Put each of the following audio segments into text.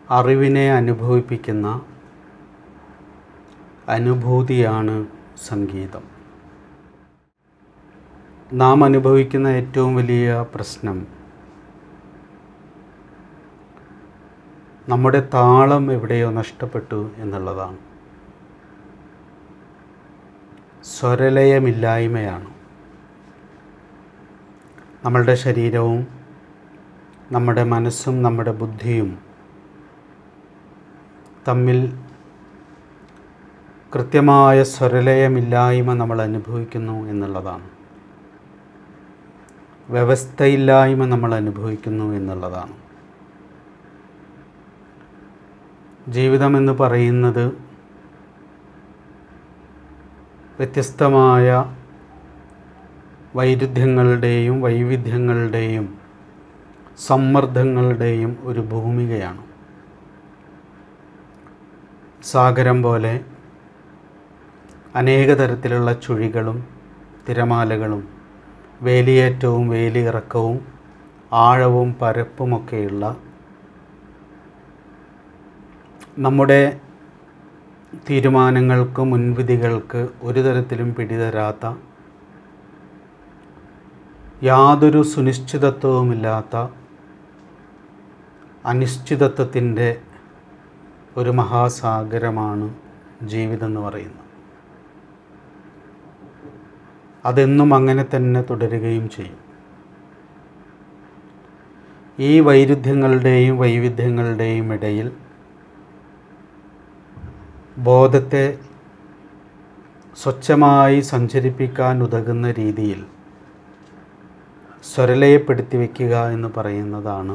അറിവിനെ അനുഭവിപ്പിക്കുന്ന അനുഭൂതിയാണ് സംഗീതം. നാം അനുഭവിക്കുന്ന ഏറ്റവും വലിയ പ്രശ്നം നമ്മുടെ താളം എവിടെയോ നഷ്ടപ്പെട്ടു എന്നുള്ളതാണ്. സ്വരലയമില്ലായ്മയാണ്. നമ്മളുടെ ശരീരവും നമ്മുടെ മനസ്സും നമ്മുടെ ബുദ്ധിയും തമ്മിൽ കൃത്യമായ സ്വരലയമില്ലായ്മ നമ്മൾ അനുഭവിക്കുന്നു എന്നുള്ളതാണ്. വ്യവസ്ഥയില്ലായ്മ നമ്മൾ അനുഭവിക്കുന്നു എന്നുള്ളതാണ്. ജീവിതമെന്ന് പറയുന്നത് വ്യത്യസ്തമായ വൈരുദ്ധ്യങ്ങളുടെയും വൈവിധ്യങ്ങളുടെയും സമ്മർദ്ദങ്ങളുടെയും ഒരു ഭൂമികയാണ്. സാഗരം പോലെ അനേക തരത്തിലുള്ള ചുഴികളും തിരമാലകളും വേലിയേറ്റവും വേലിയിറക്കവും ആഴവും പരപ്പുമൊക്കെയുള്ള നമ്മുടെ തീരുമാനങ്ങൾക്ക് മുൻവിധികൾക്ക് ഒരു തരത്തിലും പിടിതരാത്ത, യാതൊരു സുനിശ്ചിതത്വവുമില്ലാത്ത അനിശ്ചിതത്വത്തിൻ്റെ ഒരു മഹാസാഗരമാണ് ജീവിതം എന്ന് പറയുന്നത്. അതെന്നും അങ്ങനെ തന്നെ തുടരുകയും ചെയ്യും. ഈ വൈരുദ്ധ്യങ്ങളുടെയും വൈവിധ്യങ്ങളുടെയും ഇടയിൽ ബോധത്തെ സ്വച്ഛമായി സഞ്ചരിപ്പിക്കാൻ ഉതകുന്ന രീതിയിൽ സ്വരലയപ്പെടുത്തി വയ്ക്കുക എന്ന് പറയുന്നതാണ്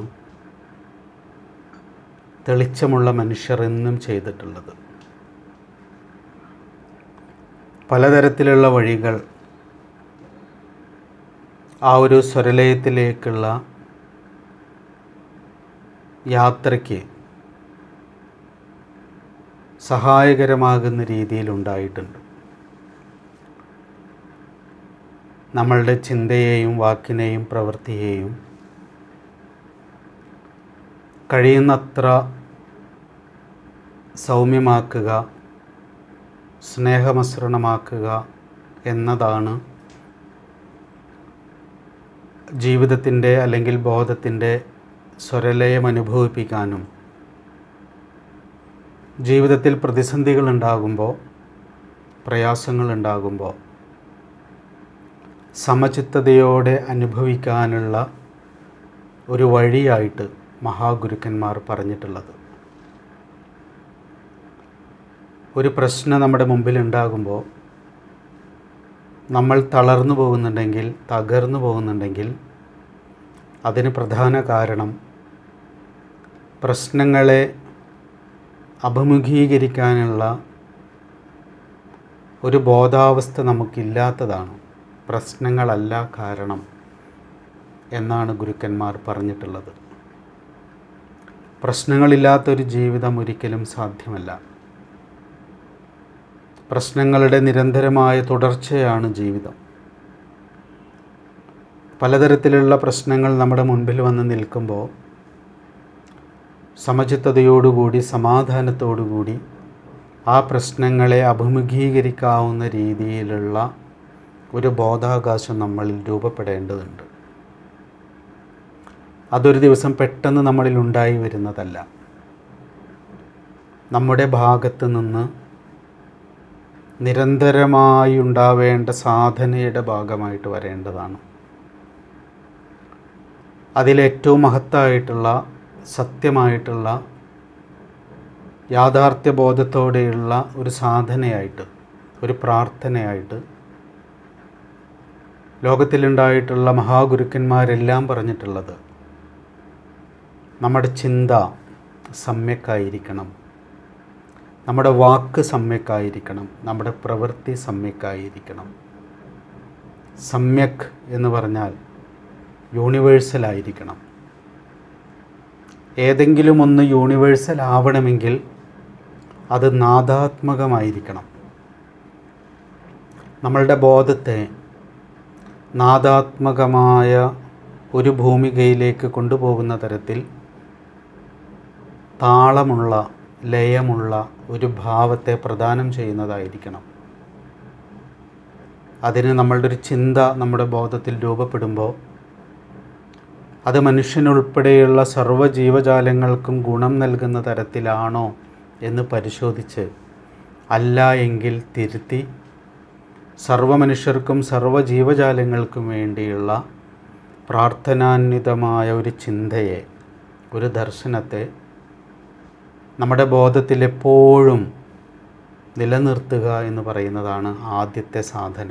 തെളിച്ചമുള്ള മനുഷ്യർ എന്നും ചെയ്തിട്ടുള്ളത്. പലതരത്തിലുള്ള വഴികൾ ആ ഒരു സ്വരലയത്തിലേക്കുള്ള യാത്രയ്ക്ക് സഹായകരമാകുന്ന രീതിയിലുണ്ടായിട്ടുണ്ട്. നമ്മളുടെ ചിന്തയെയും വാക്കിനെയും പ്രവൃത്തിയെയും കഴിയുന്നത്ര സൗമ്യമാക്കുക, സ്നേഹമസൃണമാക്കുക എന്നതാണ് ജീവിതത്തിൻ്റെ അല്ലെങ്കിൽ ബോധത്തിൻ്റെ സ്വരലയം അനുഭവിപ്പിക്കാനും ജീവിതത്തിൽ പ്രതിസന്ധികളുണ്ടാകുമ്പോൾ, പ്രയാസങ്ങളുണ്ടാകുമ്പോൾ സമചിത്തതയോടെ അനുഭവിക്കാനുള്ള ഒരു വഴിയായിട്ട് മഹാഗുരുക്കന്മാർ പറഞ്ഞിട്ടുള്ളത്. ഒരു പ്രശ്നം നമ്മുടെ മുമ്പിൽ ഉണ്ടാകുമ്പോൾ നമ്മൾ തളർന്നു പോകുന്നുണ്ടെങ്കിൽ, തകർന്നു പോകുന്നുണ്ടെങ്കിൽ അതിന് പ്രധാന കാരണം പ്രശ്നങ്ങളെ അഭിമുഖീകരിക്കാനുള്ള ഒരു ബോധാവസ്ഥ നമുക്കില്ലാത്തതാണ്. പ്രശ്നങ്ങളല്ല കാരണം എന്നാണ് ഗുരുക്കന്മാർ പറഞ്ഞിട്ടുള്ളത്. പ്രശ്നങ്ങളില്ലാത്തൊരു ജീവിതം ഒരിക്കലും സാധ്യമല്ല. പ്രശ്നങ്ങളുടെ നിരന്തരമായ തുടർച്ചയാണ് ജീവിതം. പലതരത്തിലുള്ള പ്രശ്നങ്ങൾ നമ്മുടെ മുൻപിൽ വന്ന് നിൽക്കുമ്പോൾ സമചിത്തതയോടുകൂടി സമാധാനത്തോടുകൂടി ആ പ്രശ്നങ്ങളെ അഭിമുഖീകരിക്കാവുന്ന രീതിയിലുള്ള ഒരു ബോധാകാശം നമ്മളിൽ രൂപപ്പെടേണ്ടതുണ്ട്. അതൊരു ദിവസം പെട്ടെന്ന് നമ്മളിൽ ഉണ്ടായി വരുന്നതല്ല. നമ്മുടെ ഭാഗത്ത് നിന്ന് നിരന്തരമായി ഉണ്ടാവേണ്ട സാധനയുടെ ഭാഗമായിട്ട് വരേണ്ടതാണ്. അതിലേറ്റവും മഹത്തായിട്ടുള്ള, സത്യമായിട്ടുള്ള, യാഥാർത്ഥ്യബോധത്തോടെയുള്ള ഒരു സാധനയായിട്ട്, ഒരു പ്രാർത്ഥനയായിട്ട് ലോകത്തിലുണ്ടായിട്ടുള്ള മഹാഗുരുക്കന്മാരെല്ലാം പറഞ്ഞിട്ടുള്ളത് നമ്മുടെ ചിന്ത സമ്യക്കായിരിക്കണം, നമ്മുടെ വാക്ക് സമ്യക്കായിരിക്കണം, നമ്മുടെ പ്രവൃത്തി സമ്യക്കായിരിക്കണം. സമ്യക് എന്ന് പറഞ്ഞാൽ യൂണിവേഴ്സലായിരിക്കണം. ഏതെങ്കിലും ഒന്ന് യൂണിവേഴ്സൽ ആവണമെങ്കിൽ അത് നാദാത്മകമായിരിക്കണം. നമ്മളുടെ ബോധത്തെ നാദാത്മകമായ ഒരു ഭൂമികയിലേക്ക് കൊണ്ടുപോകുന്ന തരത്തിൽ താളമുള്ള, ലയമുള്ള ഒരു ഭാവത്തെ പ്രദാനം ചെയ്യുന്നതായിരിക്കണം. അതിന് നമ്മളുടെ ഒരു ചിന്ത നമ്മുടെ ബോധത്തിൽ രൂപപ്പെടുമ്പോൾ അത് മനുഷ്യനുൾപ്പെടെയുള്ള സർവ്വ ജീവജാലങ്ങൾക്കും ഗുണം നൽകുന്ന തരത്തിലാണോ എന്ന് പരിശോധിച്ച്, അല്ല എങ്കിൽ തിരുത്തി, സർവ്വ മനുഷ്യർക്കും സർവ്വ ജീവജാലങ്ങൾക്കും വേണ്ടിയുള്ള പ്രാർത്ഥനാന്വിതമായ ഒരു ചിന്തയെ, ഒരു ദർശനത്തെ നമ്മുടെ ബോധത്തിൽ എപ്പോഴും നിലനിർത്തുക എന്ന് പറയുന്നതാണ് ആദ്യത്തെ സാധന.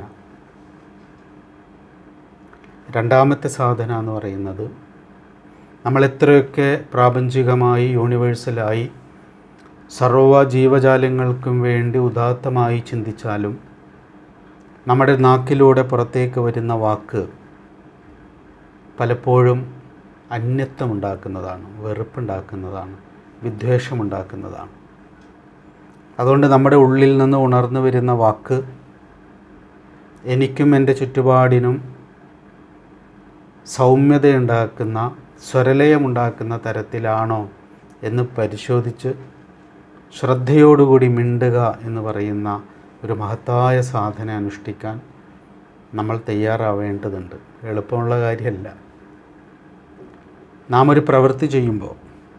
രണ്ടാമത്തെ സാധന എന്ന് പറയുന്നത്, നമ്മൾ എത്രയൊക്കെ പ്രാപഞ്ചികമായി, യൂണിവേഴ്സലായി സർവ്വ ജീവജാലങ്ങൾക്കും വേണ്ടി ഉദാത്തമായി ചിന്തിച്ചാലും നമ്മുടെ നാക്കിലൂടെ പുറത്തേക്ക് വരുന്ന വാക്ക് പലപ്പോഴും അന്യത്വമുണ്ടാക്കുന്നതാണ്, വെറുപ്പുണ്ടാക്കുന്നതാണ്, വിദ്വേഷമുണ്ടാക്കുന്നതാണ്. അതുകൊണ്ട് നമ്മുടെ ഉള്ളിൽ നിന്ന് ഉണർന്നു വരുന്ന വാക്ക് എനിക്കും എൻ്റെ ചുറ്റുപാടിനും സൗമ്യതയുണ്ടാക്കുന്ന, സ്വരലയമുണ്ടാക്കുന്ന തരത്തിലാണോ എന്ന് പരിശോധിച്ച് ശ്രദ്ധയോടുകൂടി മിണ്ടുക എന്ന് പറയുന്ന ഒരു മഹത്തായ സാധന അനുഷ്ഠിക്കാൻ നമ്മൾ തയ്യാറാവേണ്ടതുണ്ട്. എളുപ്പമുള്ള കാര്യമല്ല. നാം ഒരു പ്രവൃത്തി ചെയ്യുമ്പോൾ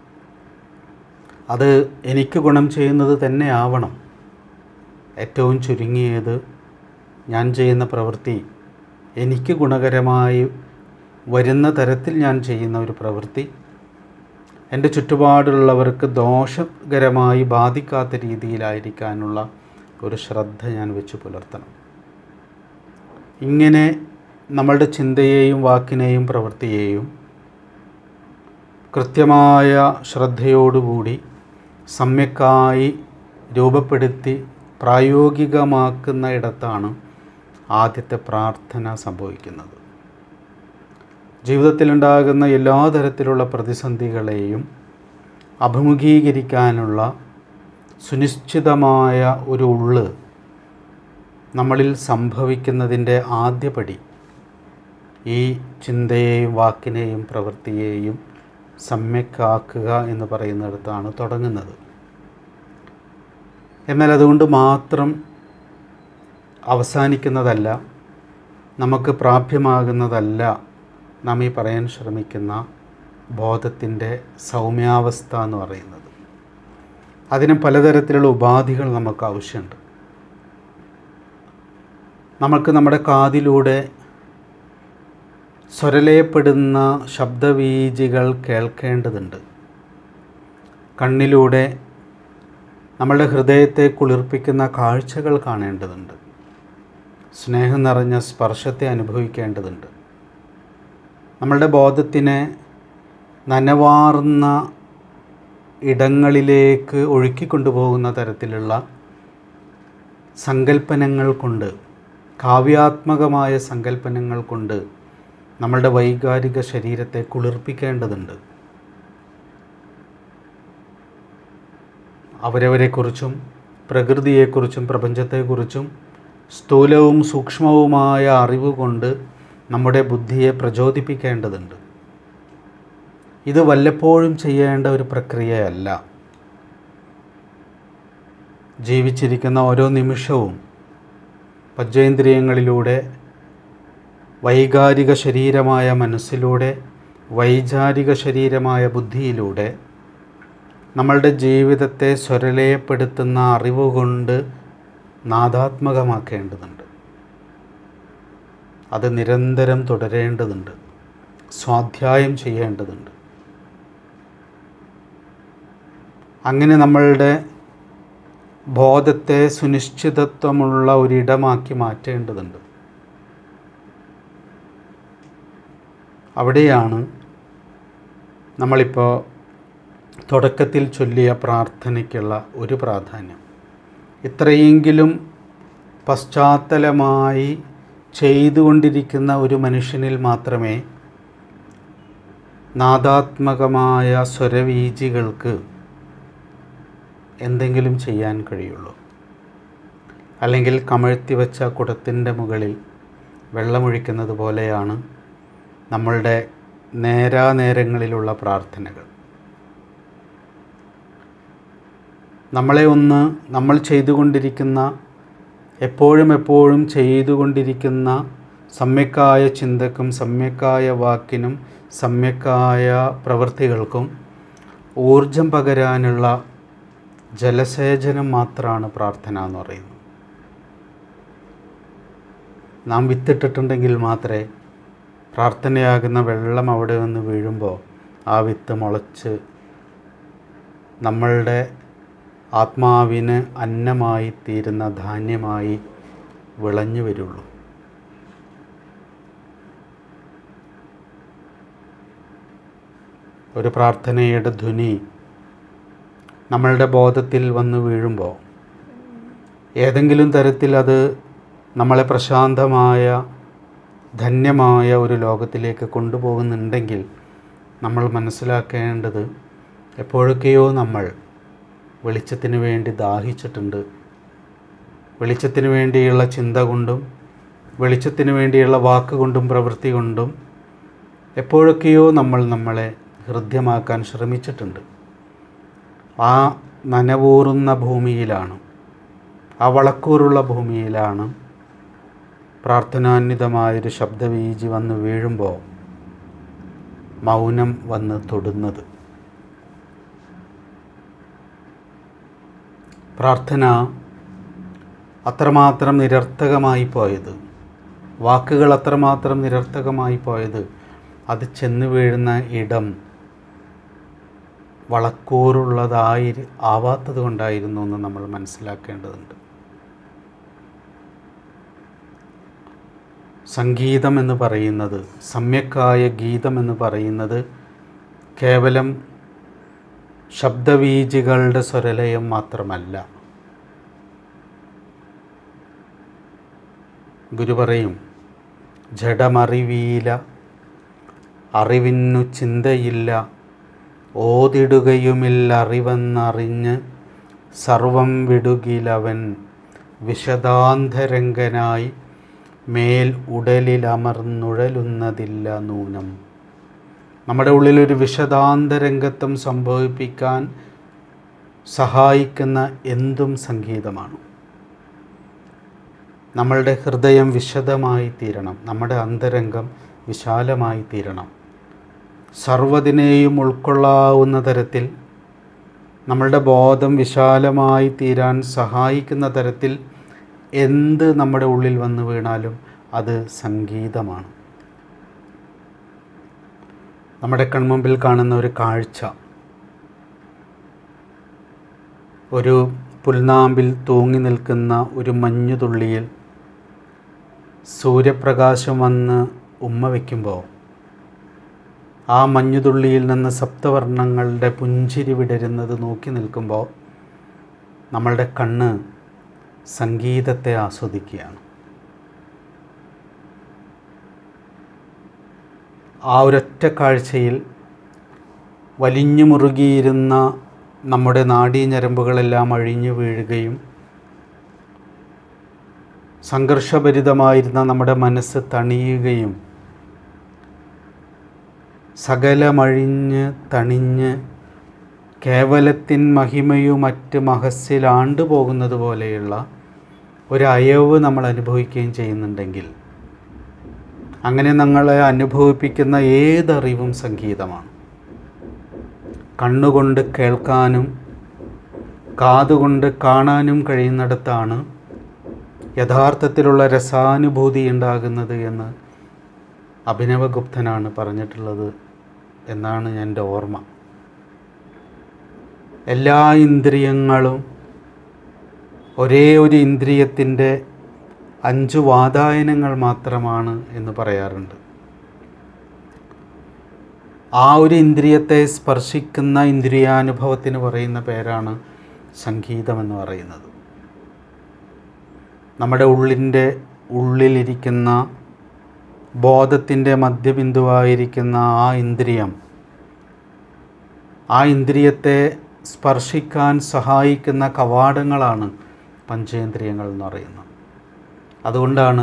അത് എനിക്ക് ഗുണം ചെയ്യുന്നത് തന്നെ ആവണം. ഏറ്റവും ചുരുങ്ങിയത് ഞാൻ ചെയ്യുന്ന പ്രവൃത്തി എനിക്ക് ഗുണകരമായി വരുന്ന തരത്തിൽ ഞാൻ ചെയ്യുന്ന ഒരു പ്രവൃത്തി എൻ്റെ ചുറ്റുപാടുള്ളവർക്ക് ദോഷകരമായി ബാധിക്കാത്ത രീതിയിലായിരിക്കാനുള്ള ഒരു ശ്രദ്ധ ഞാൻ വെച്ച് പുലർത്തണം. ഇങ്ങനെ നമ്മളുടെ ചിന്തയെയും വാക്കിനെയും പ്രവൃത്തിയെയും കൃത്യമായ ശ്രദ്ധയോടുകൂടി സമ്യക്കായി രൂപപ്പെടുത്തി പ്രായോഗികമാക്കുന്ന ഇടത്താണ് ആദ്യത്തെ പ്രാർത്ഥന സംഭവിക്കുന്നത്. ജീവിതത്തിലുണ്ടാകുന്ന എല്ലാ തരത്തിലുള്ള പ്രതിസന്ധികളെയും അഭിമുഖീകരിക്കാനുള്ള സുനിശ്ചിതമായ ഒരു ഉള്ള് നമ്മളിൽ സംഭവിക്കുന്നതിൻ്റെ ആദ്യപടി ഈ ചിന്തയെയും വാക്കിനെയും പ്രവൃത്തിയെയും സമ്യക്കാക്കുക എന്ന് പറയുന്നിടത്താണ് തുടങ്ങുന്നത്. എന്നാൽ അതുകൊണ്ട് മാത്രം അവസാനിക്കുന്നതല്ല, നമുക്ക് പ്രാപ്യമാകുന്നതല്ല നാം ഈ പറയാൻ ശ്രമിക്കുന്ന ബോധത്തിൻ്റെ സൗമ്യാവസ്ഥ എന്ന് പറയുന്നത്. അതിന് പലതരത്തിലുള്ള ഉപാധികൾ നമുക്ക് ആവശ്യമുണ്ട്. നമുക്ക് നമ്മുടെ കാതിലൂടെ സ്വരലയപ്പെടുന്ന ശബ്ദവീചികൾ കേൾക്കേണ്ടതുണ്ട്. കണ്ണിലൂടെ നമ്മളുടെ ഹൃദയത്തെ കുളിർപ്പിക്കുന്ന കാഴ്ചകൾ കാണേണ്ടതുണ്ട്. സ്നേഹം നിറഞ്ഞ സ്പർശത്തെ അനുഭവിക്കേണ്ടതുണ്ട്. നമ്മളുടെ ബോധത്തിനെ നനവാർന്ന ഇടങ്ങളിലേക്ക് ഒഴുക്കിക്കൊണ്ടുപോകുന്ന തരത്തിലുള്ള സങ്കല്പനങ്ങൾ കൊണ്ട്, കാവ്യാത്മകമായ സങ്കല്പനങ്ങൾ കൊണ്ട് നമ്മളുടെ വൈകാരിക ശരീരത്തെ കുളിർപ്പിക്കേണ്ടതുണ്ട്. അവരവരെക്കുറിച്ചും പ്രകൃതിയെക്കുറിച്ചും പ്രപഞ്ചത്തെക്കുറിച്ചും സ്ഥൂലവും സൂക്ഷ്മവുമായ അറിവ് കൊണ്ട് നമ്മുടെ ബുദ്ധിയെ പ്രചോദിപ്പിക്കേണ്ടതുണ്ട്. ഇത് വല്ലപ്പോഴും ചെയ്യേണ്ട ഒരു പ്രക്രിയയല്ല. ജീവിച്ചിരിക്കുന്ന ഓരോ നിമിഷവും പഞ്ചേന്ദ്രിയങ്ങളിലൂടെ, വൈകാരിക ശരീരമായ മനസ്സിലൂടെ, വൈചാരിക ശരീരമായ ബുദ്ധിയിലൂടെ നമ്മളുടെ ജീവിതത്തെ സ്വരലയപ്പെടുത്തുന്ന അറിവുകൊണ്ട് നാദാത്മകമാക്കേണ്ടതുണ്ട്. അത് നിരന്തരം തുടരേണ്ടതുണ്ട്, സ്വാധ്യായം ചെയ്യേണ്ടതുണ്ട്. അങ്ങനെ നമ്മളുടെ ബോധത്തെ സുനിശ്ചിതത്വമുള്ള ഒരിടമാക്കി മാറ്റേണ്ടതുണ്ട്. അവിടെയാണ് നമ്മളിപ്പോൾ തുടക്കത്തിൽ ചൊല്ലിയ പ്രാർത്ഥനയ്ക്കുള്ള ഒരു പ്രാധാന്യം. ഇത്രയെങ്കിലും പശ്ചാത്തലമായി ചെയ്തുകൊണ്ടിരിക്കുന്ന ഒരു മനുഷ്യനിൽ മാത്രമേ നാദാത്മകമായ സ്വരവീചികൾക്ക് എന്തെങ്കിലും ചെയ്യാൻ കഴിയുള്ളൂ. അല്ലെങ്കിൽ കമഴ്ത്തി വച്ച കുടത്തിൻ്റെ മുകളിൽ വെള്ളമൊഴിക്കുന്നത് പോലെയാണ് നമ്മളുടെ നേരാനേരങ്ങളിലുള്ള പ്രാർത്ഥനകൾ. നമ്മൾ ചെയ്തുകൊണ്ടിരിക്കുന്ന എപ്പോഴും ചെയ്തുകൊണ്ടിരിക്കുന്ന സമ്യക്കായ ചിന്തക്കും സമ്യക്കായ വാക്കിനും സമ്യക്കായ പ്രവൃത്തികൾക്കും ഊർജം പകരാനുള്ള ജലസേചനം മാത്രമാണ് പ്രാർത്ഥന എന്ന് പറയുന്നത്. നാം വിത്തിട്ടിട്ടുണ്ടെങ്കിൽ മാത്രമേ പ്രാർത്ഥനയാകുന്ന വെള്ളം അവിടെ വന്ന് വീഴുമ്പോൾ ആ വിത്ത് മുളച്ച് നമ്മളുടെ ആത്മാവിന് അന്നമായി തീരുന്ന ധാന്യമായി വിളഞ്ഞു വരുള്ളൂ. ഒരു പ്രാർത്ഥനയുടെ ധ്വനി നമ്മളുടെ ബോധത്തിൽ വന്ന് വീഴുമ്പോൾ ഏതെങ്കിലും തരത്തിൽ അത് നമ്മളെ പ്രശാന്തമായ ധന്യമായ ഒരു ലോകത്തിലേക്ക് കൊണ്ടുപോകുന്നുണ്ടെങ്കിൽ നമ്മൾ മനസ്സിലാക്കേണ്ടത് എപ്പോഴൊക്കെയോ നമ്മൾ വെളിച്ചത്തിന് വേണ്ടി ദാഹിച്ചിട്ടുണ്ട്. വെളിച്ചത്തിന് വേണ്ടിയുള്ള ചിന്ത കൊണ്ടും വെളിച്ചത്തിന് വേണ്ടിയുള്ള വാക്കുകൊണ്ടും പ്രവൃത്തി കൊണ്ടും എപ്പോഴൊക്കെയോ നമ്മളെ ഹൃദ്യമാക്കാൻ ശ്രമിച്ചിട്ടുണ്ട്. ആ നനവൂറുന്ന ഭൂമിയിലാണ്, ആ വളക്കൂറുള്ള ഭൂമിയിലാണ് പ്രാർത്ഥനാന്വിതമായൊരു ശബ്ദവീചി വന്ന് വീഴുമ്പോൾ മൗനം വന്ന് തൊടുന്നത്. പ്രാർത്ഥന അത്രമാത്രം നിരർത്ഥകമായി പോയത്, വാക്കുകൾ അത്രമാത്രം നിരർത്ഥകമായി പോയത് അത് ചെന്ന് വീഴുന്ന ഇടം ആവാത്തത് കൊണ്ടായിരുന്നു എന്ന് നമ്മൾ മനസ്സിലാക്കേണ്ടതുണ്ട്. സംഗീതം എന്ന് പറയുന്നത്, സമ്യക്കായ ഗീതം എന്ന് പറയുന്നത് കേവലം ശബ്ദവീചികളുടെ സ്വരലയം മാത്രമല്ല. ഗുരു പറയും, ജഡമറിവീല അറിവിന്നു ചിന്തയില്ല, ഓതിടുകയുമില്ലറിവെന്നറിഞ്ഞ് സർവം വിടുകിലവൻ വിശദാന്തരംഗനായി മേൽ ഉടലിലമർന്നുഴലുന്നതില്ല നൂനം. നമ്മുടെ ഉള്ളിലൊരു വിശദാന്തരംഗത്വം സംഭവിപ്പിക്കാൻ സഹായിക്കുന്ന എന്തും സംഗീതമാണ്. നമ്മളുടെ ഹൃദയം വിശദമായി തീരണം, നമ്മുടെ അന്തരംഗം വിശാലമായി തീരണം. സർവ്വതിനെയും ഉൾക്കൊള്ളാവുന്ന തരത്തിൽ നമ്മളുടെ ബോധം വിശാലമായി തീരാൻ സഹായിക്കുന്ന തരത്തിൽ എന്ത് നമ്മുടെ ഉള്ളിൽ വന്നു വീണാലും അത് സംഗീതമാണ്. നമ്മുടെ കൺമുമ്പിൽ കാണുന്ന ഒരു കാഴ്ച, ഒരു പുൽനാമ്പിൽ തൂങ്ങി നിൽക്കുന്ന ഒരു മഞ്ഞുതുള്ളിയിൽ സൂര്യപ്രകാശം വന്ന് ഉമ്മ വയ്ക്കുമ്പോൾ ആ മഞ്ഞുതുള്ളിയിൽ നിന്ന് സപ്തവർണ്ണങ്ങളുടെ പുഞ്ചിരി വിടരുന്നത് നോക്കി നിൽക്കുമ്പോൾ നമ്മളുടെ കണ്ണ് സംഗീതത്തെ ആസ്വദിക്കുകയാണ്. ആ ഒരൊറ്റ കാഴ്ചയിൽ വലിഞ്ഞു മുറുകിയിരുന്ന നമ്മുടെ നാഡീഞരമ്പുകളെല്ലാം അഴിഞ്ഞു വീഴുകയും സംഘർഷഭരിതമായിരുന്ന നമ്മുടെ മനസ്സ് തണിയുകയും സകലമഴിഞ്ഞ് തണിഞ്ഞ് കേവലത്തിൻ മഹിമയുമറ്റ് മഹസ്സിലാണ്ടു പോകുന്നത് പോലെയുള്ള ഒരു അയവ് നമ്മൾ അനുഭവിക്കുകയും ചെയ്യുന്നുണ്ടെങ്കിൽ അങ്ങനെ നമ്മളെ അനുഭവിപ്പിക്കുന്ന ഏതറിവും സംഗീതമാണ്. കണ്ണുകൊണ്ട് കേൾക്കാനും കാതുകൊണ്ട് കാണാനും കഴിയുന്നിടത്താണ് യഥാർത്ഥത്തിലുള്ള രസാനുഭൂതി ഉണ്ടാകുന്നത് എന്ന് അഭിനവഗുപ്തനാണ് പറഞ്ഞിട്ടുള്ളത് എന്നാണ് എൻ്റെ ഓർമ്മ. എല്ലാ ഇന്ദ്രിയങ്ങളും ഒരേ ഒരു ഇന്ദ്രിയത്തിൻ്റെ 5 വാതായനങ്ങൾ മാത്രമാണ് എന്ന് പറയാറുണ്ട്. ആ ഒരു ഇന്ദ്രിയത്തെ സ്പർശിക്കുന്ന ഇന്ദ്രിയാനുഭവത്തിന് പറയുന്ന പേരാണ് സംഗീതമെന്ന് പറയുന്നത്. നമ്മുടെ ഉള്ളിലിരിക്കുന്ന ബോധത്തിൻ്റെ മധ്യബിന്ദുവായിരിക്കുന്ന ആ ഇന്ദ്രിയത്തെ സ്പർശിക്കാൻ സഹായിക്കുന്ന കവാടങ്ങളാണ് പഞ്ചേന്ദ്രിയങ്ങൾ എന്ന് പറയുന്നത്. അതുകൊണ്ടാണ്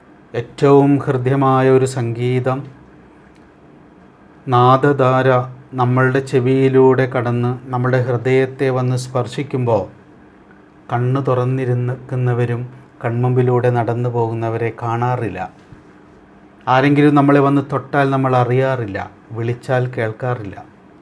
ഏറ്റവും ഹൃദ്യമായ ഒരു സംഗീതം നാദധാര നമ്മളുടെ ചെവിയിലൂടെ കടന്ന് നമ്മുടെ ഹൃദയത്തെ വന്ന് സ്പർശിക്കുമ്പോൾ കണ്ണ് തുറന്നിരിക്കുന്നവരും കൺമുമ്പിലൂടെ നടന്നു പോകുന്നവരെ കാണാറില്ല. ആരെങ്കിലും നമ്മളെ വന്ന് തൊട്ടാൽ നമ്മൾ അറിയാറില്ല, വിളിച്ചാൽ കേൾക്കാറില്ല.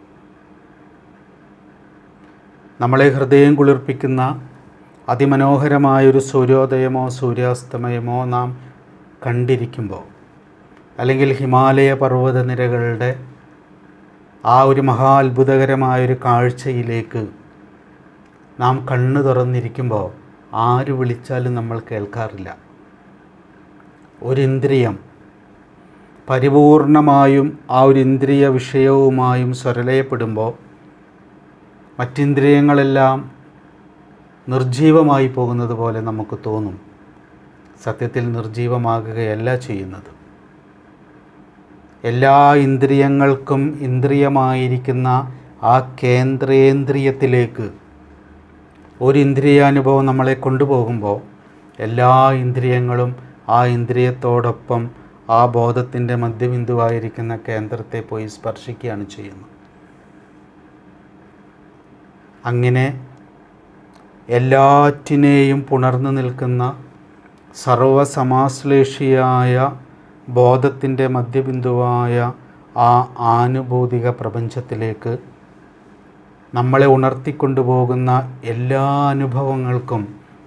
നമ്മളെ ഹൃദയം കുളിർപ്പിക്കുന്ന അതിമനോഹരമായൊരു സൂര്യോദയമോ സൂര്യാസ്തമയമോ നാം കണ്ടിരിക്കുമ്പോൾ, അല്ലെങ്കിൽ ഹിമാലയ പർവ്വതനിരകളുടെ ആ ഒരു മഹാ അത്ഭുതകരമായൊരു കാഴ്ചയിലേക്ക് നാം കണ്ണ് തുറന്നിരിക്കുമ്പോൾ ആര് വിളിച്ചാലും നമ്മൾ കേൾക്കാറില്ല. ഒരിന്ദ്രിയം പരിപൂർണമായും ആ ഒരു ഇന്ദ്രിയ വിഷയവുമായും സ്വരലയപ്പെടുമ്പോൾ മറ്റിന്ദ്രിയങ്ങളെല്ലാം നിർജീവമായി പോകുന്നത് പോലെ നമുക്ക് തോന്നും. സത്യത്തിൽ നിർജീവമാകുകയല്ല ചെയ്യുന്നത്. എല്ലാ ഇന്ദ്രിയങ്ങൾക്കും ഇന്ദ്രിയമായിരിക്കുന്ന ആ കേന്ദ്രേന്ദ്രിയത്തിലേക്ക് ഒരു ഇന്ദ്രിയാനുഭവം നമ്മളെ കൊണ്ടുപോകുമ്പോൾ എല്ലാ ഇന്ദ്രിയങ്ങളും ആ ഇന്ദ്രിയത്തോടൊപ്പം ആ ബോധത്തിൻ്റെ മധ്യബിന്ദുവായിരിക്കുന്ന കേന്ദ്രത്തെ പോയി സ്പർശിക്കുകയാണ് ചെയ്യുന്നത്. അങ്ങനെ എല്ലാറ്റിനെയും പുണർന്നു നിൽക്കുന്ന സർവസമാശ്ലേഷിയായ ബോധത്തിൻ്റെ മധ്യബിന്ദുവായ ആ ആനുഭൂതിക പ്രപഞ്ചത്തിലേക്ക് നമ്മളെ ഉണർത്തിക്കൊണ്ടുപോകുന്ന എല്ലാ അനുഭവങ്ങൾക്കും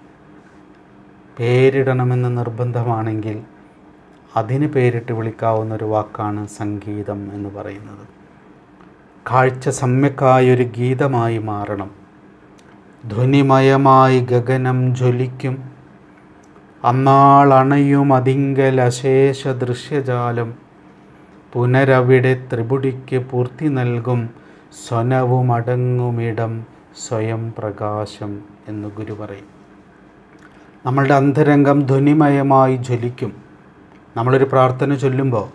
പേരിടണമെന്ന് നിർബന്ധമാണെങ്കിൽ അതിന് പേരിട്ട് വിളിക്കാവുന്നൊരു വാക്കാണ് സംഗീതം എന്ന് പറയുന്നത്. കാഴ്ച സമ്യക്കായൊരു ഗീതമായി മാറണം. ധ്വനിമയമായി ഗഗനം ജ്വലിക്കും. അന്നാളണയും അതിങ്കൽ അശേഷ ദൃശ്യജാലം. പുനരവിടെ ത്രിപുടിക്ക് പൂർത്തി നൽകും. സ്വനവുമടങ്ങുമിടം സ്വയം പ്രകാശം എന്ന് ഗുരു പറയും. നമ്മളുടെ അന്തരംഗം ധ്വനിമയമായി ജ്വലിക്കും. നമ്മളൊരു പ്രാർത്ഥന ചൊല്ലുമ്പോൾ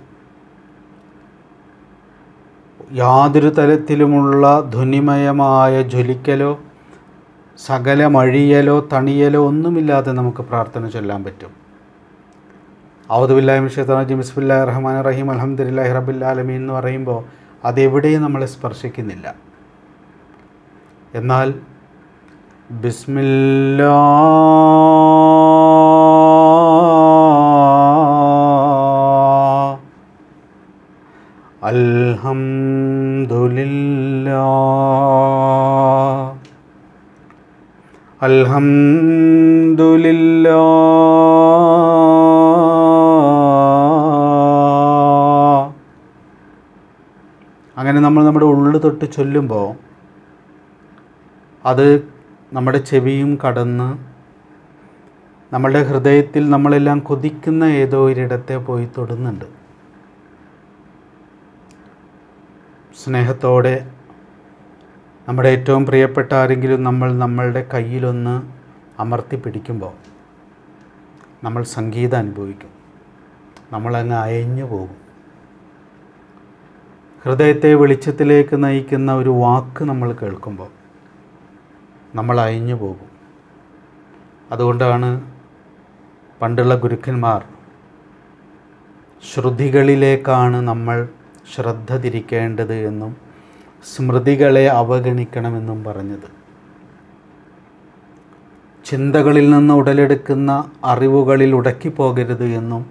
യാതൊരു തരത്തിലുമുള്ള ധ്വനിമയമായ ജ്വലിക്കലോ സകല മഴിയലോ തണിയലോ ഒന്നുമില്ലാതെ നമുക്ക് പ്രാർത്ഥന ചൊല്ലാൻ പറ്റും. ഔദു ബില്ലാഹി മിനശ് ശൈത്വാനിർ റജീം ബിസ്മില്ലാഹിർ റഹ്മാനിർ റഹീം അൽഹംദുലില്ലാഹി റബ്ബിൽ ആലമീൻ എന്ന് പറയുമ്പോൾ അതെവിടെയും നമ്മളെ സ്പർശിക്കുന്നില്ല. എന്നാൽ ബിസ്മില്ലാ അൽഹംദുലില്ലാ അൽഹംദുലില്ലാ അങ്ങനെ നമ്മൾ നമ്മുടെ ഉള്ളു തൊട്ട് ചൊല്ലുമ്പോൾ അത് നമ്മുടെ ചെവിയും കടന്ന് നമ്മളുടെ ഹൃദയത്തിൽ നമ്മളെല്ലാം കൊതിക്കുന്ന ഏതോ ഒരിടത്തെ പോയി തൊടുന്നുണ്ട്. സ്നേഹത്തോടെ നമ്മുടെ ഏറ്റവും പ്രിയപ്പെട്ട ആരെങ്കിലും നമ്മളുടെ കയ്യിലൊന്ന് അമർത്തി പിടിക്കുമ്പോൾ നമ്മൾ സംഗീതം അനുഭവിക്കും. നമ്മളങ്ങ് അയഞ്ഞു പോകും. ഹൃദയത്തെ വെളിച്ചത്തിലേക്ക് നയിക്കുന്ന ഒരു വാക്ക് നമ്മൾ കേൾക്കുമ്പോൾ നമ്മൾ അയഞ്ഞു പോകും. അതുകൊണ്ടാണ് പണ്ടുള്ള ഗുരുക്കന്മാർ ശ്രുതികളിലേക്കാണ് നമ്മൾ ശ്രദ്ധ തിരിക്കേണ്ടത് എന്നും സ്മൃതികളെ അവഗണിക്കണമെന്നും പറഞ്ഞത്. ചിന്തകളിൽ നിന്ന് ഉടലെടുക്കുന്ന അറിവുകളിൽ ഉടക്കിപ്പോകരുത് എന്നും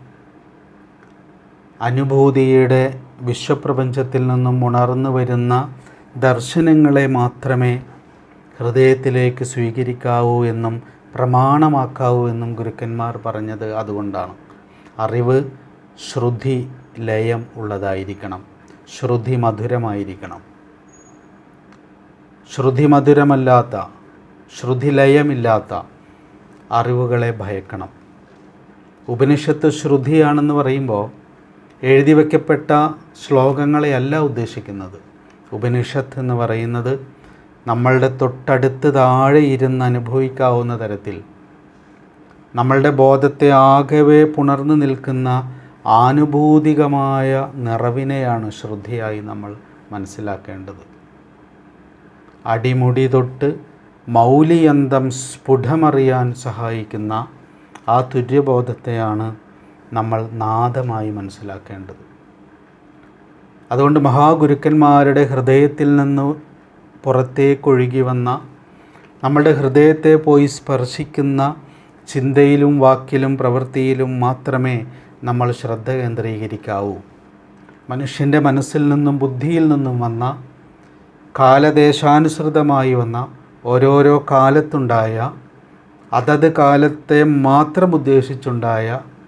അനുഭൂതിയുടെ വിശ്വപ്രപഞ്ചത്തിൽ നിന്നും ഉണർന്നു വരുന്ന ദർശനങ്ങളെ മാത്രമേ ഹൃദയത്തിലേക്ക് സ്വീകരിക്കാവൂ എന്നും പ്രമാണമാക്കാവൂ എന്നും ഗുരുക്കന്മാർ പറഞ്ഞത് അതുകൊണ്ടാണ്. അറിവ് ശ്രുതി ലയം ഉള്ളതായിരിക്കണം. ശ്രുതി മധുരമായിരിക്കണം. ശ്രുതി മധുരമല്ലാത്ത, ശ്രുതി ലയമില്ലാത്ത അറിവുകളെ ഭയക്കണം. ഉപനിഷത്ത് ശ്രുതിയാണെന്ന് പറയുമ്പോൾ എഴുതി വയ്ക്കപ്പെട്ട ശ്ലോകങ്ങളെയല്ല ഉദ്ദേശിക്കുന്നത്. ഉപനിഷത്ത് എന്ന് പറയുന്നത് നമ്മളുടെ തൊട്ടടുത്ത് താഴെ ഇരുന്ന് അനുഭവിക്കാവുന്ന തരത്തിൽ നമ്മളുടെ ബോധത്തെ ആകവെ പുണർന്നു നിൽക്കുന്ന ആനുഭൂതികമായ നിറവിനെയാണ് ശ്രുതിയായി നമ്മൾ മനസ്സിലാക്കേണ്ടത്. അടിമുടി തൊട്ട് മൗലിയന്തം സ്ഫുടമറിയാൻ സഹായിക്കുന്ന ആ തുര്യബോധത്തെയാണ് നമ്മൾ നാദമായി മനസ്സിലാക്കേണ്ടത്. അതുകൊണ്ട് മഹാഗുരുക്കന്മാരുടെ ഹൃദയത്തിൽ നിന്ന് പുറത്തേക്കൊഴുകി വന്ന, നമ്മളുടെ ഹൃദയത്തെ പോയി സ്പർശിക്കുന്ന ചിന്തയിലും വാക്കിലും പ്രവൃത്തിയിലും മാത്രമേ നമ്മൾ ശ്രദ്ധ കേന്ദ്രീകരിക്കാവൂ. മനുഷ്യൻ്റെ മനസ്സിൽ നിന്നും ബുദ്ധിയിൽ നിന്നും വന്ന, കാലദേശാനുസൃതമായി വന്ന, ഓരോരോ കാലത്തുണ്ടായ, അതത് കാലത്തെ മാത്രം ഉദ്ദേശിച്ചുണ്ടായ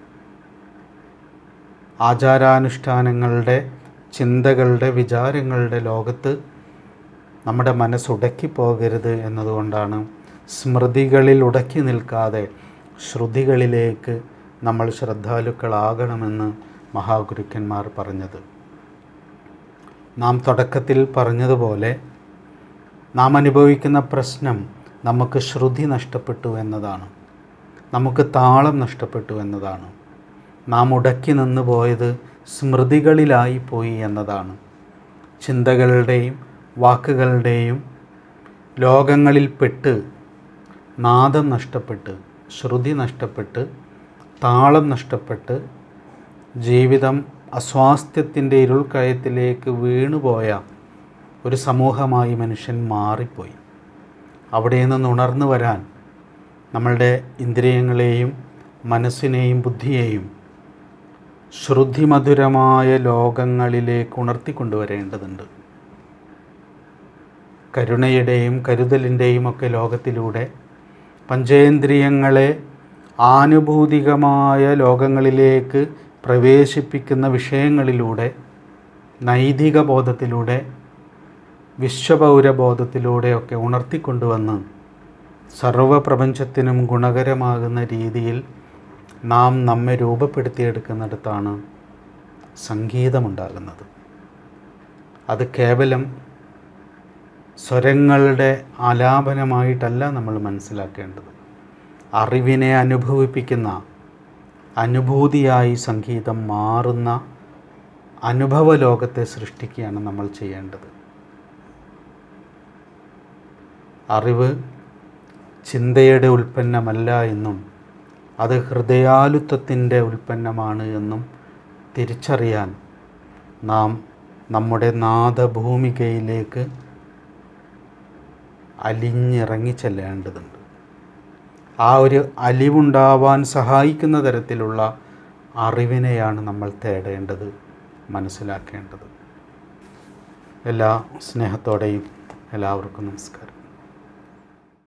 ആചാരാനുഷ്ഠാനങ്ങളുടെ, ചിന്തകളുടെ, വിചാരങ്ങളുടെ ലോകത്ത് നമ്മുടെ മനസ്സുടക്കിപ്പോകരുത് എന്നതുകൊണ്ടാണ് സ്മൃതികളിൽ ഉടക്കി നിൽക്കാതെ ശ്രുതികളിലേക്ക് നമ്മൾ ശ്രദ്ധാലുക്കളാകണമെന്ന് മഹാഗുരുക്കന്മാർ പറഞ്ഞത്. നാം തുടക്കത്തിൽ പറഞ്ഞതുപോലെ നാം അനുഭവിക്കുന്ന പ്രശ്നം നമുക്ക് ശ്രുതി നഷ്ടപ്പെട്ടു എന്നതാണ്, നമുക്ക് താളം നഷ്ടപ്പെട്ടു എന്നതാണ്. നാം ഉടക്കി നിന്ന് പോയത് സ്മൃതികളിലായിപ്പോയി എന്നതാണ്. ചിന്തകളുടെയും വാക്കുകളുടെയും ലോകങ്ങളിൽപ്പെട്ട് നാദം നഷ്ടപ്പെട്ട്, ശ്രുതി നഷ്ടപ്പെട്ട്, താളം നഷ്ടപ്പെട്ട് ജീവിതം അസ്വാസ്ഥ്യത്തിൻ്റെ ഇരുൾക്കയത്തിലേക്ക് വീണുപോയ ഒരു സമൂഹമായി മനുഷ്യൻ മാറിപ്പോയി. അവിടെ നിന്ന് ഉണർന്നു വരാൻ നമ്മളുടെ ഇന്ദ്രിയങ്ങളെയും മനസ്സിനെയും ബുദ്ധിയെയും ശ്രുതിമധുരമായ ലോകങ്ങളിലേക്ക് ഉണർത്തിക്കൊണ്ടുവരേണ്ടതുണ്ട്. കരുണയുടെയും കരുതലിൻ്റെയും ഒക്കെ ലോകത്തിലൂടെ പഞ്ചേന്ദ്രിയങ്ങളെ ആനുഭൂതികമായ ലോകങ്ങളിലേക്ക് പ്രവേശിപ്പിക്കുന്ന വിഷയങ്ങളിലൂടെ, നൈതിക ബോധത്തിലൂടെ, വിശ്വപൗരബോധത്തിലൂടെയൊക്കെ ഉണർത്തിക്കൊണ്ടുവന്ന് സർവപ്രപഞ്ചത്തിനും ഗുണകരമാകുന്ന രീതിയിൽ നാം നമ്മെ രൂപപ്പെടുത്തിയെടുക്കുന്നിടത്താണ് സംഗീതമുണ്ടാകുന്നത്. അത് കേവലം സ്വരങ്ങളുടെ ആലാപനമായിട്ടല്ല നമ്മൾ മനസ്സിലാക്കേണ്ടത്. അറിവിനെ അനുഭവിപ്പിക്കുന്ന, അനുഭൂതിയായി സംഗീതം മാറുന്ന അനുഭവ ലോകത്തെ സൃഷ്ടിക്കുകയാണ് നമ്മൾ ചെയ്യേണ്ടത്. അറിവ് ചിന്തയുടെ ഉൽപ്പന്നമല്ല എന്നും അത് ഹൃദയാലുത്വത്തിൻ്റെ ഉൽപ്പന്നമാണ് എന്നും തിരിച്ചറിയാൻ നാം നമ്മുടെ നാദഭൂമികയിലേക്ക് അലിഞ്ഞിറങ്ങി ചെല്ലേണ്ടതുണ്ട്. ആ ഒരു അലിവുണ്ടാവാൻ സഹായിക്കുന്ന തരത്തിലുള്ള അറിവിനെയാണ് നമ്മൾ തേടേണ്ടത്, മനസ്സിലാക്കേണ്ടത്. എല്ലാ സ്നേഹത്തോടെയും എല്ലാവർക്കും നമസ്കാരം.